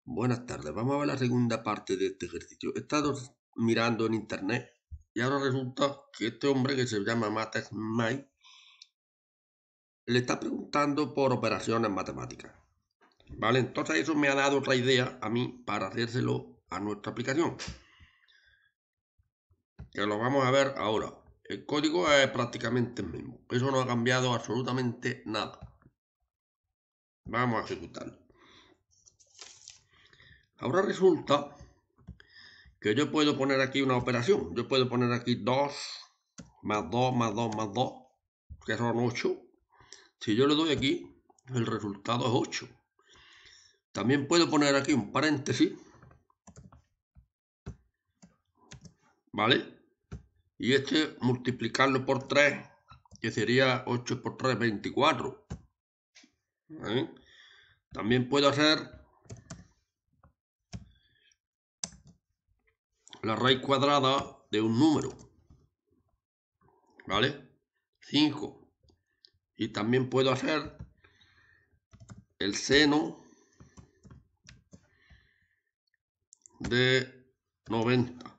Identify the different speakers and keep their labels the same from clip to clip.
Speaker 1: Buenas tardes, vamos a ver la segunda parte de este ejercicio. He estado mirando en internet y ahora resulta que este hombre que se llama Matt May le está preguntando por operaciones matemáticas. ¿Vale? Entonces eso me ha dado otra idea a mí para hacérselo a nuestra aplicación. Que lo vamos a ver ahora. El código es prácticamente el mismo. Eso no ha cambiado absolutamente nada. Vamos a ejecutarlo. Ahora resulta que yo puedo poner aquí una operación. Yo puedo poner aquí 2 más 2 más 2 más 2, que son 8. Si yo le doy aquí, el resultado es 8. También puedo poner aquí un paréntesis, ¿vale? Y multiplicarlo por 3, que sería 8 por 3, 24. ¿Vale? También puedo hacer la raíz cuadrada de un número, ¿vale? 5. Y también puedo hacer el seno de 90.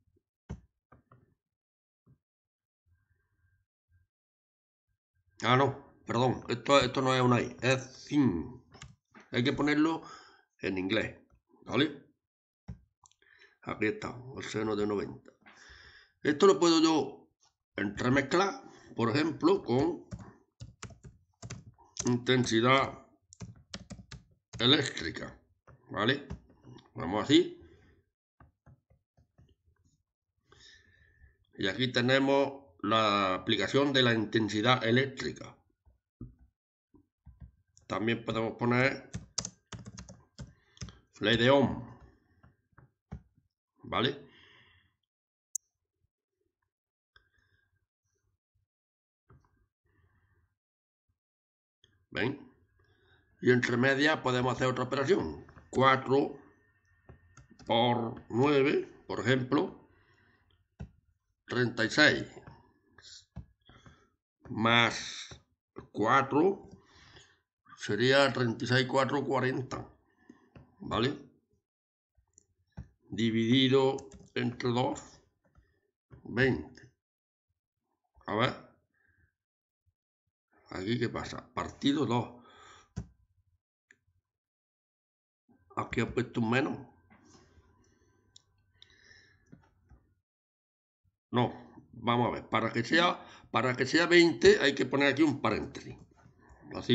Speaker 1: Ah, no, perdón, esto no es una I, es 5. Hay que ponerlo en inglés, ¿vale? Aquí está, el seno de 90. Esto lo puedo yo entremezclar, por ejemplo, con intensidad eléctrica, ¿vale? Vamos así. Y aquí tenemos la aplicación de la intensidad eléctrica. También podemos poner ley de Ohm, ¿vale? ¿Ven? Y entre medias podemos hacer otra operación. 4 por 9, por ejemplo, 36. Más 4 sería 36, 4, 40. ¿Vale? Dividido entre 2, 20. A ver. Aquí, ¿qué pasa? Partido 2. Aquí he puesto un menos. No, vamos a ver. Para que sea 20 hay que poner aquí un paréntesis. Así.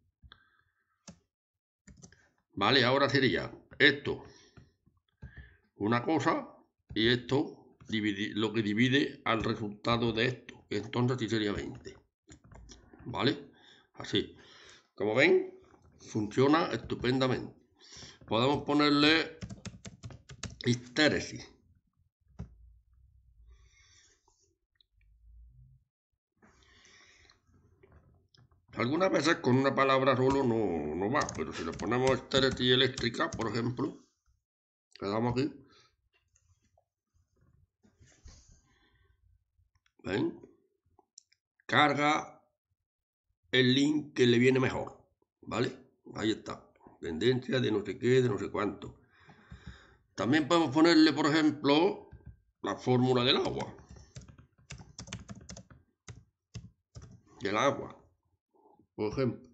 Speaker 1: Vale, ahora sería esto una cosa y esto lo que divide al resultado de esto. Entonces sí sería 20. ¿Vale? Así. Como ven, funciona estupendamente. Podemos ponerle histéresis. Algunas veces con una palabra solo no va, pero si le ponemos histéresis eléctrica, por ejemplo, le damos aquí. ¿Ven? Carga el link que le viene mejor, ¿vale? Ahí está. Tendencia de no sé qué, de no sé cuánto. También podemos ponerle, por ejemplo, la fórmula del agua. Del agua, por ejemplo.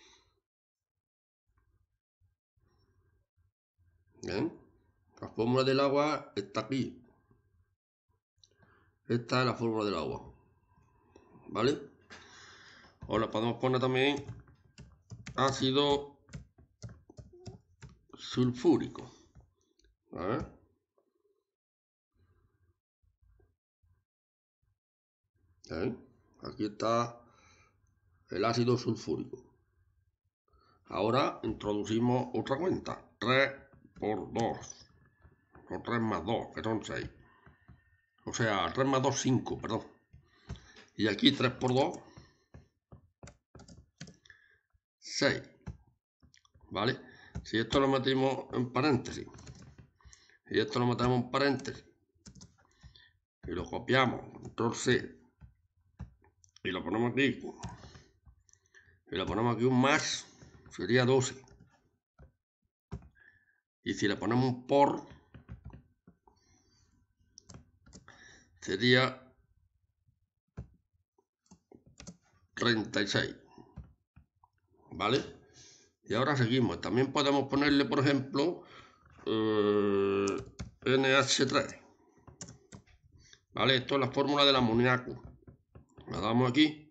Speaker 1: ¿Ven? La fórmula del agua está aquí. Esta es la fórmula del agua. ¿Vale? O la podemos poner también ácido sulfúrico. A ver. ¿Ven? Aquí está el ácido sulfúrico. Ahora introducimos otra cuenta. 3 por 2. O 3 más 2, que son 6. O sea, 3 más 2, 5, perdón. Y aquí 3 por 2, 6. ¿Vale? Si esto lo metimos en paréntesis y esto lo metemos en paréntesis y lo copiamos, control C, y lo ponemos aquí, y lo ponemos aquí un más, sería 12. Y si le ponemos un por, sería 36. ¿Vale? Y ahora seguimos. También podemos ponerle, por ejemplo, NH3. ¿Vale? Esto es la fórmula del amoníaco. La damos aquí.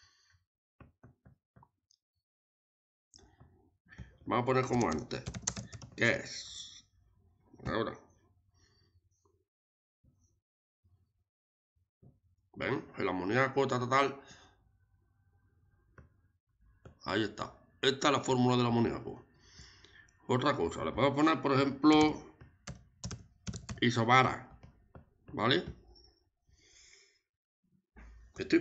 Speaker 1: Vamos a poner como antes. ¿Qué es? Ahora. ¿Ven? El amoníaco, tal. Ahí está. Esta es la fórmula del amoníaco. Otra cosa. Le podemos poner, por ejemplo, isobara. ¿Vale? Estoy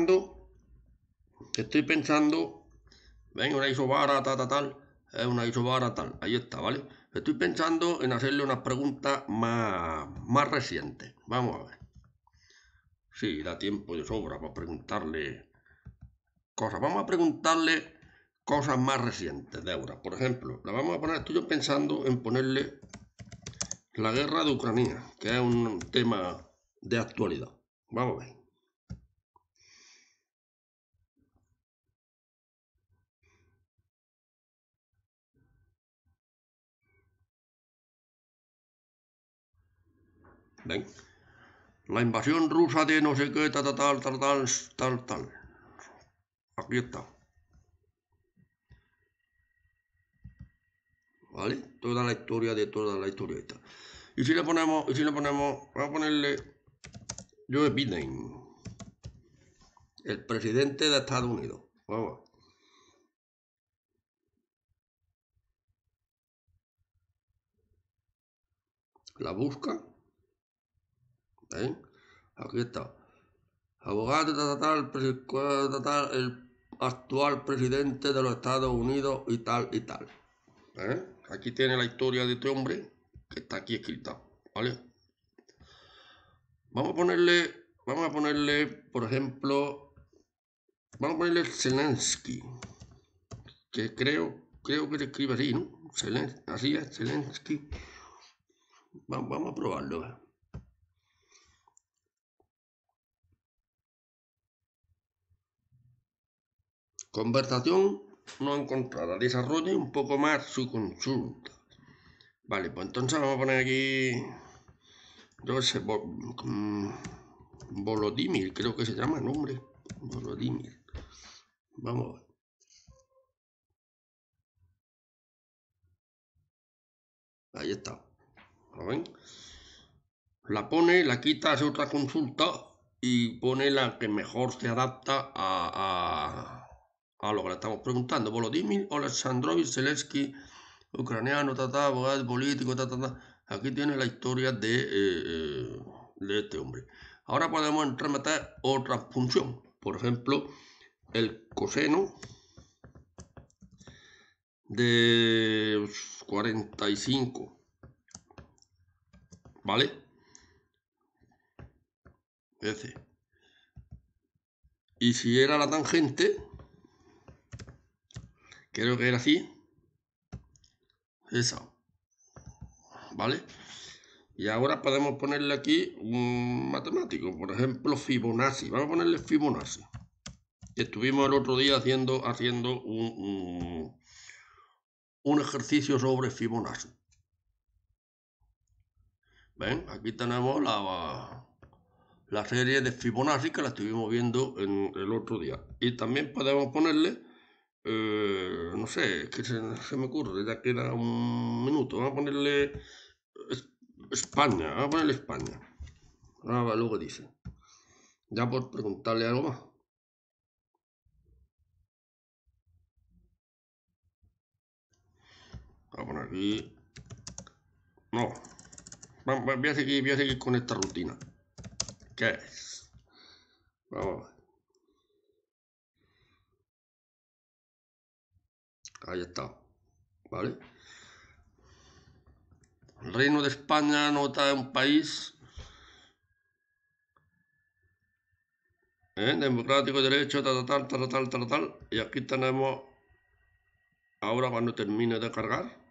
Speaker 1: pensando, ven, una isobara, tal, es una isobara tal, ahí está, ¿vale? Estoy pensando en hacerle unas preguntas más recientes. Vamos a ver. Sí, da tiempo de sobra para preguntarle cosas. Vamos a preguntarle cosas más recientes de ahora. Por ejemplo, estoy yo pensando en ponerle la guerra de Ucrania, que es un tema de actualidad. Vamos a ver. ¿Ven? La invasión rusa de no sé qué, tal. Aquí está. ¿Vale? Toda la historia de toda la historieta. Y si le ponemos, vamos a ponerle Joe Biden, el presidente de Estados Unidos. Vamos. La busca. ¿Ven? Aquí está. Abogado el actual presidente de los Estados Unidos y tal. Aquí tiene la historia de este hombre que está aquí escrita. ¿Vale? Vamos a ponerle, por ejemplo, vamos a ponerle Zelensky, que creo que se escribe así, ¿no? Así es, Zelensky. Vamos a probarlo. Conversación no encontrada. Desarrolle un poco más su consulta. Vale, pues entonces vamos a poner aquí, yo sé, Volodymyr, creo que se llama el nombre. Volodymyr. Vamos a ver. Ahí está. ¿Lo ven? La pone, la quita, hace otra consulta y pone la que mejor se adapta a lo que le estamos preguntando. Volodymyr Oleksandrovich Zelensky, ucraniano, abogado político, Aquí tiene la historia de este hombre. Ahora podemos meter otra función. Por ejemplo, el coseno de 45. ¿Vale? Ese. Y si era la tangente, creo que era así, esa. ¿Vale? Y ahora podemos ponerle aquí un matemático, por ejemplo, Fibonacci. Vamos a ponerle Fibonacci. Estuvimos el otro día haciendo un ejercicio sobre Fibonacci. ¿Ven? Aquí tenemos la serie de Fibonacci que la estuvimos viendo en el otro día. Y también podemos ponerle, no sé, que se me ocurre, ya queda un minuto. Vamos a ponerle España, vamos a ponerle España. A ver lo que dice. Ya por preguntarle algo más. Voy a poner aquí. No. Voy a seguir con esta rutina. ¿Qué es? Vamos a ver. Ahí está. ¿Vale? El Reino de España nota un país democrático, derecho, tal. Y aquí tenemos, ahora cuando termine de cargar,